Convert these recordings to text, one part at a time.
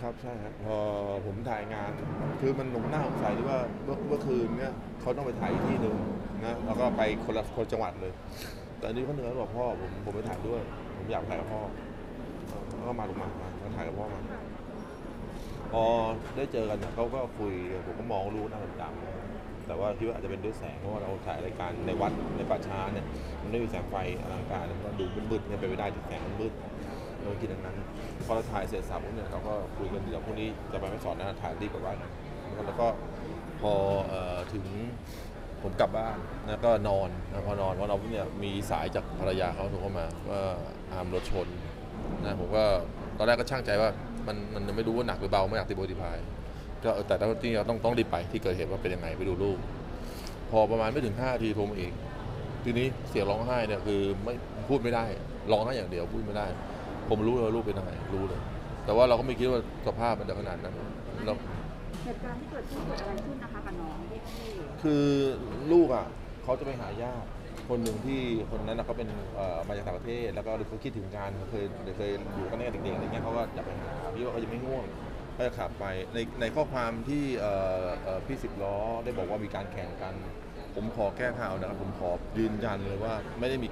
ครับใช่ครับพอผมถ่ายงานคือมันหน้าสงสัยที่ว่าเมื่อคืนเนี่ยเขาต้องไปถ่ายที่หนึ่งนะแล้วก็ไปคนละจังหวัดเลยแต่อันนี้เขาเหนือบอกพ่อผมไปถ่ายด้วยผมอยากถ่ายกับพ่อแล้วก็มาลงมาถ่ายกับพ่อมาพอได้เจอกันเขาก็คุยผมก็มองรู้หน้าดำๆแต่ว่าคิดว่าอาจจะเป็นด้วยแสงเพราะว่าเราถ่ายรายการในวัดในป่าช้าเนี่ยมันไม่มีแสงไฟอลังการมันก็ดูมืดๆเนี่ยไปไม่ได้ที่แสงมันมืดเราคิดดังนั้นพอเราถ่ายเสร็จสับเนี่ยเขาก็คุยกันเดี๋ยวพรุ่งนี้จะไปไม่สอนนะถ่ายรีบกลับบ้านแล้วก็พอถึงผมกลับบ้านแล้วก็นอนนะพอนอนเราเนี่ยมีสายจากภรรยาเขาโทรเข้ามาว่าอามรถชนนะผมก็ตอนแรกก็ช่างใจว่ามันยังไม่รู้ว่าหนักหรือเบาไม่อยากติดโบติพายก็แต่ที่เราต้องรีบไปที่เกิดเหตุว่าเป็นยังไงไปดูลูกพอประมาณไม่ถึง5 นาทีโทรมาอีกทีนี้เสียงร้องไห้เนี่ยคือไม่พูดไม่ได้ร้องไห้อย่างเดียวพูดไม่ได้ผมรู้เลยว่าลูกเป็นยังไงรู้เลยแต่ว่าเราก็ไม่คิดว่าสภาพมันจะขนาดนั้นเราเหตุการณ์ที่เกิดขึ้นเกิดอะไรขึ้นนะคะกับน้องที่คือลูกอ่ะเขาจะไปหาญาติคนหนึ่งที่คนนั้นเขาเป็นมาจากต่างประเทศแล้วก็เขาคิดถึงการเคยอยู่กันตั้งแต่เด็กๆอะไรเงี้ยเขาก็อยากไปหาพี่ว่าเขายังไม่ง่วงก็จะขับไปในข้อความที่พี่10 ล้อได้บอกว่ามีการแข่งกันผมขอแก้ข่าวนะครับผมขอยืนยันเลยว่าไม่ได้มี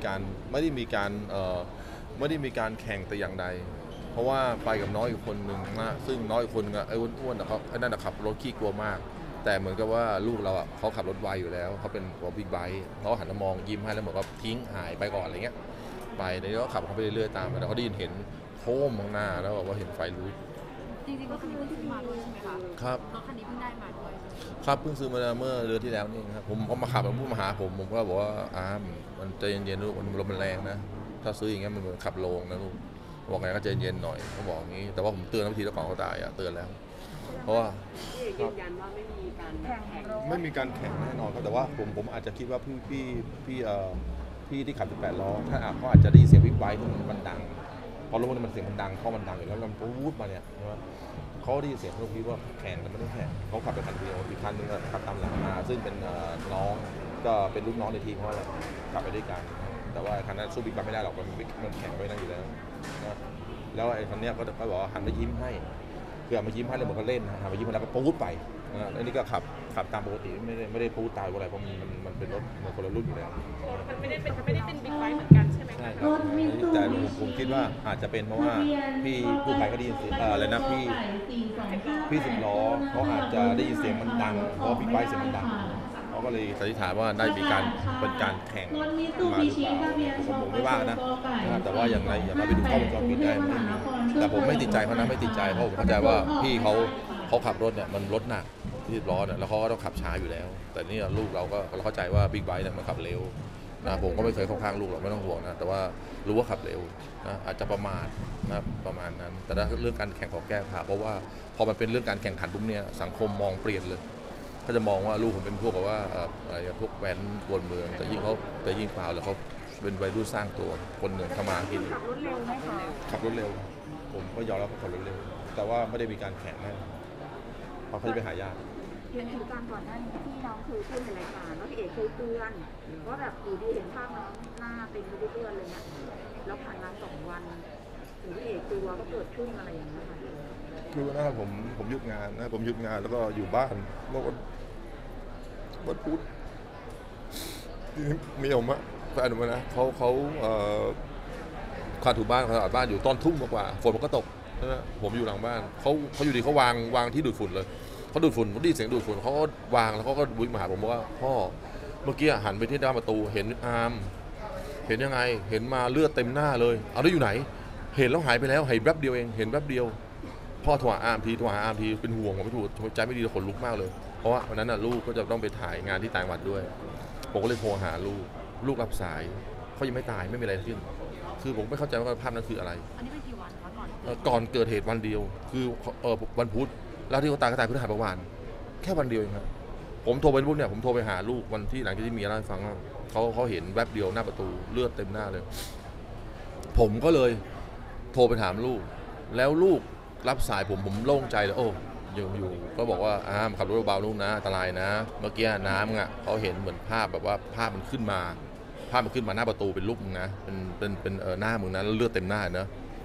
การแข่งแต่อย่างใดเพราะว่าไปกับน้อยอีกคนหนึ่งนะซึ่งน้อยอีกคนไอ้อ้วนๆเขาไอ้นั่นนะขับรถขี้กลัวมากแต่เหมือนกับว่าลูกเราอ่ะเขาขับรถไวอยู่แล้วเขาเป็นหัวบิ๊กไบค์เขาหันมามองยิ้มให้แล้วเหมือนกับทิ้งหายไปก่อนอะไรเงี้ยไปในนี้ก็ขับเขาไปเรื่อยๆตามแล้วเขาได้ยินเห็นโค้งมองหน้าแล้วบอกว่าเห็นไฟลุกจริงๆก็คือเพิ่งมาด้วยใช่ไหมคะครับรถคันนี้เพิ่งได้มาด้วยครับเพิ่งซื้อมาเมื่อเดือนที่แล้วนี่ครับผมก็มาขับแล้วพูดมาหาผมก็บอกว่ามันใจเย็นๆลูกมันลมมันแรงนะถ้าซื้ออย่างเงี้ยมันเหมือนขับโลงนะลูกบอกไงก็ใจเย็นหน่อยเขาบอกอย่างนี้แต่ว่าผมเตือนวิธีแล้วก่อนเขาตายเตือนแล้วเพราะว่ายืนยันว่าไม่มีการแข่งไม่มีการแข่งแน่นอนครับแต่ว่าผมอาจจะคิดว่าพี่ที่ขับ18 ล้อถ้าเขาอาจจะได้ยินเสียงบิ๊กไบค์มันดังพอรถมันเสียงมันดังเพราะมันดังอยู่แล้วมันปุ๊บมาเนี่ยใช่ไหมเขาได้ยินเสียงเขาคิดว่าแข่งแต่ไม่ได้แข่งเขาขับไปคันเดียวอีกคันนึงขับตามหลังมาซึ่งเป็นน้องก็เป็นลูกน้องในทีมเขาแหละขับไปด้วยกันแต่ว่าคันนั้นสู้บิ๊กไบค์ไม่ได้หรอกมันแข่งไปนั่นอยู่แล้วนะแล้วไอ้คันนี้ก็บอกว่าหันมายิ้มให้คือมายิ้มให้แล้วเหมือนเขาเล่นนะหันมายิ้มแล้วก็ปุ๊บไปอันนี้ก็ขับตามปกติไม่ได้ปุ๊บตายอะไรเพราะมันเป็นรถคนละรุ่นอยู่แล้วมันไม่ได้เป็นบิ๊กไบค์เหมือนกันใช่ไหมใช่ครับแต่ผมคิดว่าอาจจะเป็นเพราะว่าพี่ผู้ภัยก็ได้ยินเสียงอะไรนะพี่10 ล้อเขาอาจจะได้ยินเสียงมันดังเพราะบิ๊กไบค์เสียงมันดังเขาก็เลยสันนิษฐานว่าได้มีการเป็นการแข่งมาหรือเปล่าผมไม่ว่านะแต่ว่าอย่างไรอย่าไปดูกล้องวงจรปิดได้ไม่มีแต่ผมไม่ติดใจเขานะไม่ติดใจเพราะผมเข้าใจว่าพี่เขาขับรถเนี่ยมันรถหนักที่ร้อนแล้วเขาก็ต้องขับช้าอยู่แล้วแต่นี่ลูกเราเข้าใจว่าบิ๊กไบค์เนี่ยมันขับเร็วนะผมก็ไม่เคยเข้าข้างลูกหรอกไม่ต้องห่วงนะแต่ว่ารู้ว่าขับเร็วนะอาจจะประมาทนะประมาณนั้นแต่ถ้าเรื่องการแข่งของแก้ข่าวเพราะว่าพอมันเป็นเรื่องการแข่งขันปุ๊บเนี่ยสังคมมองเปลี่ยนเลยเขาจะมองว่าลูกผมเป็นพวกแบบว่าอะไรพวกแว้นวนเมืองแต่ยิ่งเปล่าแล้วเขาเป็นวัยรุ่นสร้างตัวคนหนึ่งทำมากินขับรถเร็วไหมคะขับรถเร็วผมก็ยอมรับว่าขับรถเร็วแต่ว่าไม่ได้มีการแข่งแน่เพราะเขาจะไปหายาเหตุการณ์ก่อนหน้านี้ที่น้องเคยพูดในรายการว่าพี่เอกเคยเตือนว่าแบบอยู่ดีเห็นภาพน้องหน้าเป็นไปเรื่อยๆเลยนะแล้วผ่านมา2 วันหรือพี่เอกกลัวก็เกิดขึ้นอะไรอย่างเงี้ยค่ะคือนะผมหยุดงานนะผมหยุดงานแล้วก็อยู่บ้านเมื่อวันพุธทีนี้มีผมอะแฟนผมนะเขาขาดถูบ้านขาดบ้านอยู่ตอนทุ่มกว่าฝนมันก็ตกนะผมอยู่หลังบ้านเขาอยู่ดีเขาวางที่ดูดฝุ่นเลยเขาดูดฝุ่นได้ยินเสียงดูดฝุ่นเขาก็วางแล้วเขาก็วิ่งมาหาผมบอกว่าพ่อเมื่อกี้หันไปที่ด้านประตูเห็นเห็นยังไงเห็นมาเลือดเต็มหน้าเลยเอาได้อยู่ไหนเห็นแล้วหายไปแล้วเห็นแป๊บเดียวเองเห็นแป๊บเดียวพ่อโทรหาอาร์มทีเป็นห่วงผมไม่ถูกใจไม่ดีขนลุกมากเลยเพราะว่าวันนั้นน่ะลูกก็จะต้องไปถ่ายงานที่ต่างจังหวัดด้วยผมก็เลยโทรหาลูกรับสายเขายังไม่ตายไม่มีอะไรขึ้นคือผมไม่เข้าใจว่าภาพนั้นคืออะไรอันนี้เป็นกี่วันคะก่อนเกิดเหตุวันเดียวคือวันพุธแล้วที่เขาตายก็ตายพฤหัสบดีแค่วันเดียวเองครับผมโทรไปปุ๊บเนี่ยผมโทรไปหาลูกวันที่หลังจากที่มีเล่าให้ฟังว่าเขาเห็นแวบเดียวหน้าประตูเลือดเต็มหน้าเลยผมก็เลยโทรไปถามลูกแล้วลูกรับสายผมโล่งใจเลยโอ้อยู่ก็บอกว่าขับรถเบาๆลูกนะอันตรายนะเมื่อกี้น้ำอ่ะเขาเห็นเหมือนภาพแบบว่าภาพมันขึ้นมาหน้าประตูเป็นรูปมึงนะเป็นหน้ามึงนะแล้วเลือดเต็มหน้านะ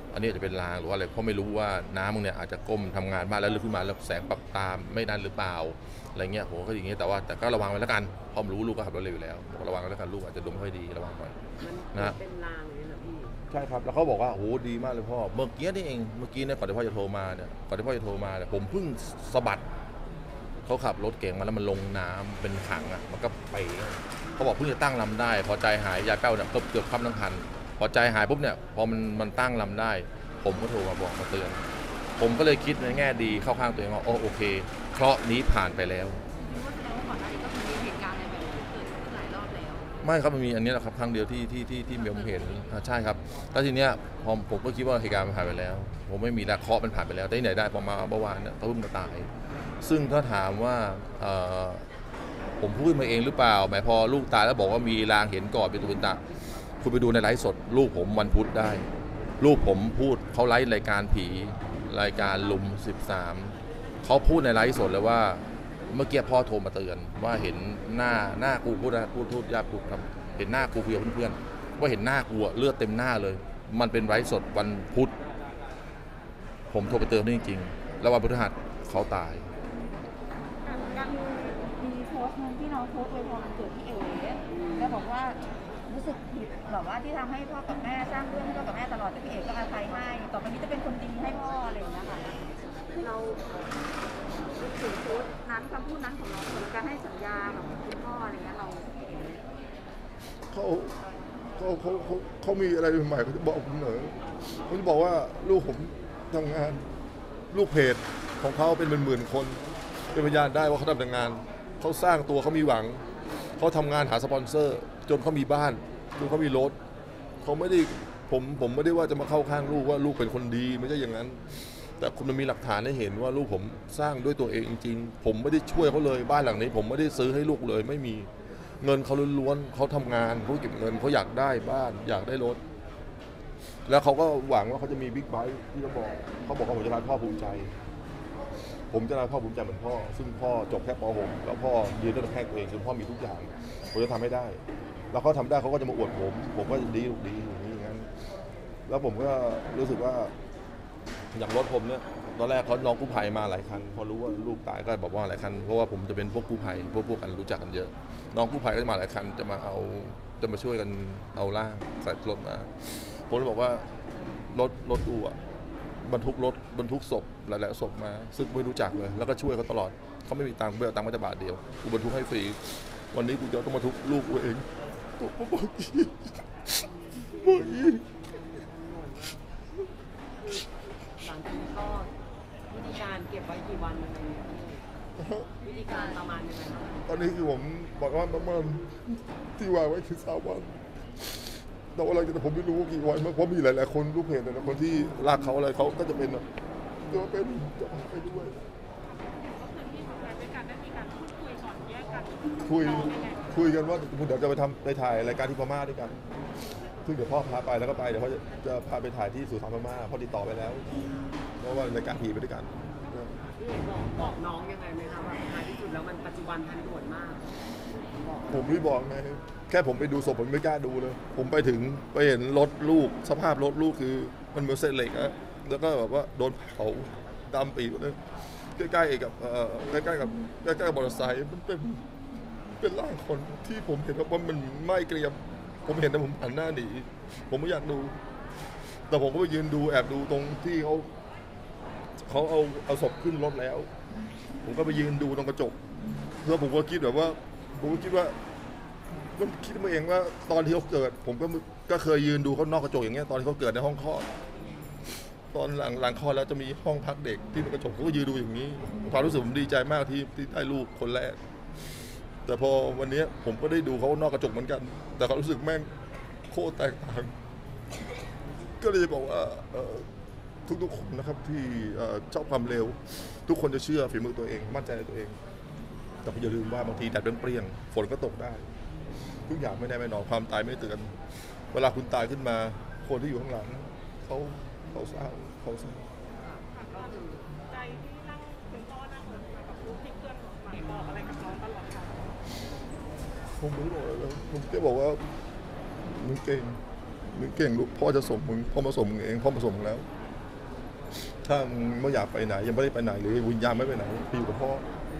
อันนี้จะเป็นลางหรือว่าอะไรเพราะไม่รู้ว่าน้ามึงเนี่ยอาจจะก้มทำงานบ้านแล้วลุกขึ้นมาแล้วแสงปรับตามไม่นั่นหรือเปล่าอะไรเงี้ยผมก็อย่างเงี้ยแต่ก็ระวังไว้แล้วกันพอรู้ลูกก็ขับรถเร็วอยู่แล้วบอกระวังไว้แล้วกันลูกอาจจะดมไม่ค่อยดีระวังหน่อยนะเป็นลางเลยนะพี่ใช่ครับแล้วเขาบอกว่าโหดีมากเลยพ่อเมื่อกี้นี่เองเมื่อกี้เนี่ยก่อนที่พ่อจะโทรมาเนี่ยผมเพิ่งสะบัดเขาขับรถเก่งมาแล้วมันลงน้ำเป็นขังอ่ะมันก็ไปเขาบอกเพิ่งจะตั้งลำได้พอใจหายยายแป้วเนี่ยเกือบคว่ำทั้งคันพอใจหายปุ๊บเนี่ยพอมันตั้งลำได้ผมก็โทรมาบอกมาเตือนผมก็เลยคิดในแง่ดีเข้าข้างตัวเองว่าโอเคเคราะห์นี้ผ่านไปแล้วนี่ว่าแสดงว่าก่อนหน้านี้ก็คือมีเหตุการณ์อะไรแบบนี้เกิดขึ้นหลายรอบแล้วไม่ครับมันมีอันนี้แหละครับครั้งเดียวที่ผมเห็นใช่ครับแล้วทีเนี้ยผมก็คิดว่าเหตุการณ์มันผ่านไปแล้วผมไม่มีแล้วเคราะห์มันผ่านไปแล้วแต่ที่ไหนได้พอมาเมื่อวานเนี่ยเขาเพิ่งมาตายซึ่งถ้าถามว่าผมพูดมาเองหรือเปล่าหมายพอลูกตายแล้วบอกว่ามีลางเห็นก่อนเป็นตุนตะคุณไปดูในไลฟ์สดลูกผมวันพุธได้ลูกผมพูดเขาไลฟ์รายการผีรายการลุม13เขาพูดในไลฟ์สดเลยว่าเมื่อกี้พ่อโทรมาเตือนว่าเห็นหน้ากูพูดญาติพูดครับเห็นหน้ากูคุยกับเพื่อนๆว่าเห็นหน้ากูเลือดเต็มหน้าเลยมันเป็นไลฟ์สดวันพุธผมโทรไปเตือนนี่จริงๆแล้ววันพฤหัสเขาตายมีโพสต์นึงที่น้องโพสต์ไว้พอมันเกิดพี่เอ๋แล้วบอกว่ารู้สึกผิดแบบว่าที่ทำให้พ่อกับแม่สร้างเรื่องให้พ่อกับแม่ตลอดแต่พี่เอ๋ก็อภัยให้ต่อไปนี้จะเป็นคนดีให้พ่ออะไรอย่างเงี้ยค่ะเราถึงโพสต์นั้นคำพูดนั้นของน้องเหมือนการให้สัญญากับคุณพ่ออะไรเงี้ยเราเขามีอะไรใหม่เขาจะบอกผมเหนอเขาจะบอกว่าลูกผมทำงานลูกเพจของเขาเป็นหมื่นๆคนเป็นพยานได้ว่าเขาทำงานเขาสร้างตัวเขามีหวังเขาทำงานหาสปอนเซอร์จนเขามีบ้านจนเขามีรถเขาไม่ได้ผมไม่ได้ว่าจะมาเข้าข้างลูกว่าลูกเป็นคนดีไม่ใช่อย่างนั้นแต่คุณมันมีหลักฐานให้เห็นว่าลูกผมสร้างด้วยตัวเองจริงๆผมไม่ได้ช่วยเขาเลยบ้านหลังนี้ผมไม่ได้ซื้อให้ลูกเลยไม่มีเงินเขาล้วนๆเขาทำงานเขาเก็บเงินเขาอยากได้บ้านอยากได้รถแล้วเขาก็หวังว่าเขาจะมีบิ๊กไบค์ที่เขาบอกว่าผมจะทำให้พ่อภูมิใจผมจะทำให้พ่อภูมิใจเหมือนพ่อซึ่งพ่อจบแค่ป .6 แล้วพ่อยืนด้วยลำแข้งตัวเองจนพ่อมีทุกอย่างผมจะทำให้ได้แล้วเขาทำได้เขาก็จะมาอวดผมก็ดีอย่างนี้อย่างนั้นแล้วผมก็รู้สึกว่าอย่างรถผมเนี่ยตอนแรกเขาน้องกู้ภัยมาหลายคันพอรู้ว่าลูกตายก็บอกว่าหลายคันเพราะว่าผมจะเป็นพวกกู้ภัยพวกกันรู้จักกันเยอะน้องกู้ภัยก็จะมาหลายคันจะมาช่วยกันเอาร่างใส่รถมาผมเลยบอกว่ารถอู่บรรทุกศพหลายๆศพมาซึ่งไม่รู้จักเลยแล้วก็ช่วยเขาตลอดเขาไม่มีตังค์ไม่เอาตังค์มาแต่บาทเดียวกูบรรทุกให้ฟรีวันนี้กูจะต้องมาทุกลูกกูเองหลังจากนี้ก็วิธีการเก็บไว้กี่วันอะไรอย่างเงี้ยวิธีการประมาณยังไงตอนนี้คือผมบอกว่าประมาณที่วางไว้คือ3 วันแต่ว่าหลังจากนั้นผมไม่รู้ว่ากี่วันเพราะมีหลายๆคนลูกเพจแต่ละคนที่รักเขาอะไรเขาก็จะเป็นจะไปด้วยคุยกันว่าเดี๋ยวจะไปถ่ายรายการที่พม่าด้วยกันซึ่งเดี๋ยวพ่อพาไปแล้วก็ไปเดี๋ยวเขาจะพาไปถ่ายที่สุสานพม่าพ่อติดต่อไปแล้วเพราะว่ารายการผีไปด้วยกันบอกน้องยังไงไหมคะว่าท้ายที่สุดแล้วมันปัจจุบันทันด่วนมากผมไม่บอกไงแค่ผมไปดูศพผมไม่กล้าดูเลยผมไปถึงไปเห็นรถลูกสภาพรถลูกคือมันเหมือนเศษเหล็กอะแล้วก็แบบว่าโดนเผาดำปีเลยใกล้ๆกับมอเตอร์ไซค์มันเป็นร่างคนที่ผมเห็นว่ามันไหม้เกรียมผมเห็นแต่ผมหันหน้าหนีผมไม่อยากดูแต่ผมก็ไปยืนดูแอบดูตรงที่เขาเอาศพขึ้นรถแล้วผมก็ไปยืนดูตรงกระจกแล้วผมก็คิดแบบว่าผมก็คิดว่ามาเองว่าตอนที่เขาเกิดผมก็เคยยืนดูเขานอกกระจกอย่างเงี้ยตอนที่เขาเกิดในห้องคลอดตอนหลังคลอดแล้วจะมีห้องพักเด็กที่เป็นกระจกผมก็ยืนดูอย่างนี้ความรู้สึกผมดีใจมากที่ได้ลูกคนแรกแต่พอวันนี้ผมก็ได้ดูเขานอกกระจกเหมือนกันแต่เขารู้สึกแม่งโคตรแตกต่างก็เลยบอกว่าทุกคนนะครับที่ชอบความเร็วทุกคนจะเชื่อฝีมือตัวเองมั่นใจในตัวเองแต่อย่าลืมว่าบางทีแดดเปรี้ยงฝนก็ตกได้ทุกอย่างไม่แน่ไม่นอนความตายไม่เตือนเวลาคุณตายขึ้นมาคนที่อยู่ข้างหลังเขาเศร้าใจที่นั่งคุณพ่อนั่งเหมือนกับลูกที่เพื่อนบอกอะไรกับน้องตลอดค่ะผมไม่บอกเลยผมแค่บอกว่ามึงเก่งมึงเก่งลูกพ่อจะส่งมึงพ่อมาส่งมึงเองพ่อมาส่งมึงแล้ว ถ้ามึงไม่อยากไปไหนยังไม่ได้ไปไหนหรือวิญญาณไม่ไปไหนไปอยู่กับพ่อ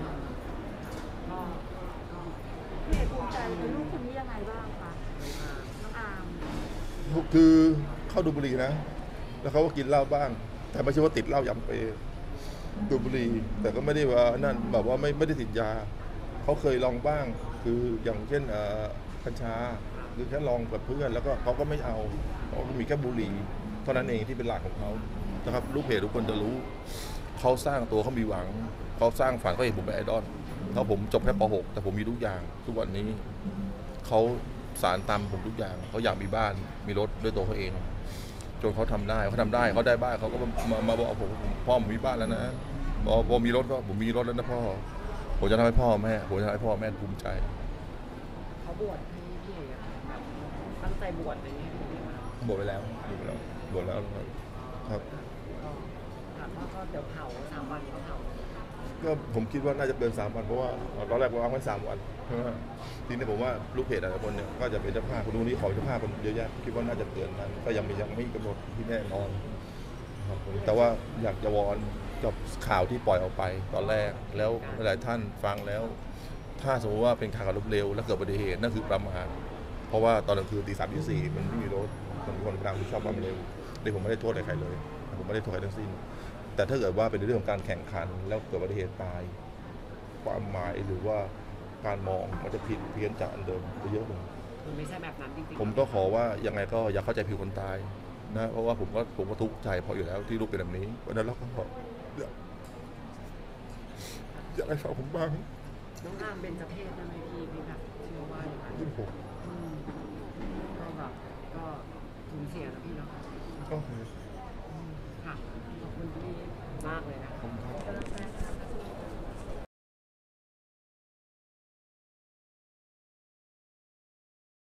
พี่เอกภูมิใจในลูกคนนี้ยังไงบ้างคะน้องอาร์มคือเข้าดูดบุหรี่นะ แล้วเขาก็กินเหล้าบ้าง แต่ไม่ใช่ว่าติดเหล้ายำเปดูดบุหรี่แต่ก็ไม่ได้ว่านั่นแบบว่าไม่ได้ติดยาเขาเคยลองบ้าง คืออย่างเช่นกัญชาหรือแค่ลองกับเพื่อนแล้วก็เขาก็ไม่เอาเขาก็มีแค่บุหรี่เท่านั้นเองที่เป็นหลักของเขานะครับลูกเพจทุกคนจะรู้เขาสร้างตัวเขามีหวังเขาสร้างฝันเขาเห็นผมเป็นไอดอลเขาผมจบแค่ป .6 แต่ผมมีทุกอย่างทุกวันนี้เขาสารตามผมทุกอย่างเขาอยากมีบ้านมีรถด้วยตัวเขาเองจนเขาทำได้เขาได้บ้านเขาก็มาบอกผมพ่อผมมีบ้านแล้วนะพอมีรถก็ผมมีรถแล้วนะพ่อผมจะทำให้พ่อแม่ผมจะทำให้พ่อแม่ภูมิใจเขาบวชให้พี่เอกอะแบบตั้งใจบวชอะไรอย่างเงี้ยพี่เอกอะบวชไปแล้วครับก็ถามว่าก็เดี๋ยวเผา3 วันก็เผาก็ผมคิดว่าน่าจะเกิน3 วันเพราะว่าตอนแรกวางไว้3 วันใช่ไหมทีนี้ผมว่าลูกเพจแต่ละคนเนี่ยก็จะเป็นเจ้าภาพคนนู้นนี้ขอเจ้าภาพคนเยอะแยะคิดว่าน่าจะเกินนั้นก็ยังไม่กำหนดที่แน่นอนครับผมแต่ว่าอยากจะวอนกับข่าวที่ปล่อยออกไปตอนแรกแล้วหลายท่านฟังแล้ว ถ้าสมมติว่าเป็นข่าวรถเร็วแล้วเกิดอุบัติเหตุนั่นคือประมาทเพราะว่าตอนกลางคืนตี 3 ตี 4มันไม่มีรถมันมีคนกลางที่ชอบความเร็วนี่ผมไม่ได้โทษใครเลยผมไม่ได้โทษใครทั้งสิ้นแต่ถ้าเกิดว่าเป็นเรื่องของการแข่งขันแล้วเกิดอุบัติเหตุตายความหมายหรือว่าการมองมันจะผิดเพี้ยนจากอันเดิมไปเยอะเลยมันไม่ใช่แบบนั้นจริงๆผมก็ขอว่ายังไงก็อย่าเข้าใจผิดคนตายนะเพราะว่าผมก็ทุกข์ใจพออยู่แล้วที่ลูกเป็นแบบนี้เพราะฉะนั้นเราก็อยากให้ฟังผมบ้างน้องอามเป็นเจ้าเพศนะพี่แบบเชื่อว่าอย่างนั้นที่ผมก็แบบก็สูญเสียนะพี่เนาะก็ค่ะขอบคุณพี่มากเลยนะผม